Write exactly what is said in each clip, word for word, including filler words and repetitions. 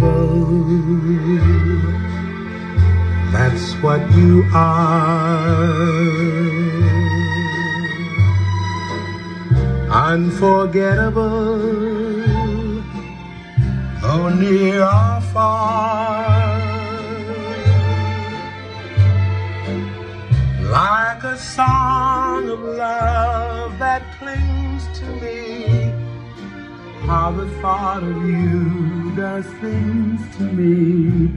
unforgettable. That's what you are. Unforgettable, though near or far. Like a song of love that clings to me, how the thought of you does things to me.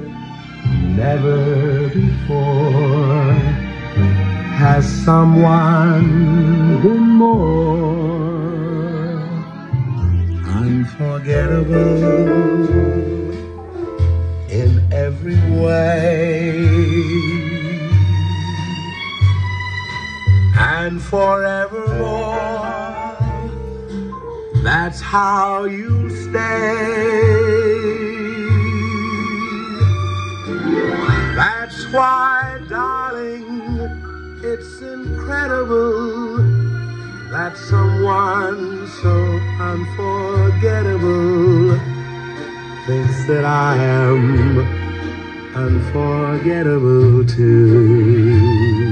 Never before has someone been more unforgettable in every way. And forevermore, that's how you'll stay. That's why, darling, it's incredible that someone so unforgettable thinks that I am unforgettable too.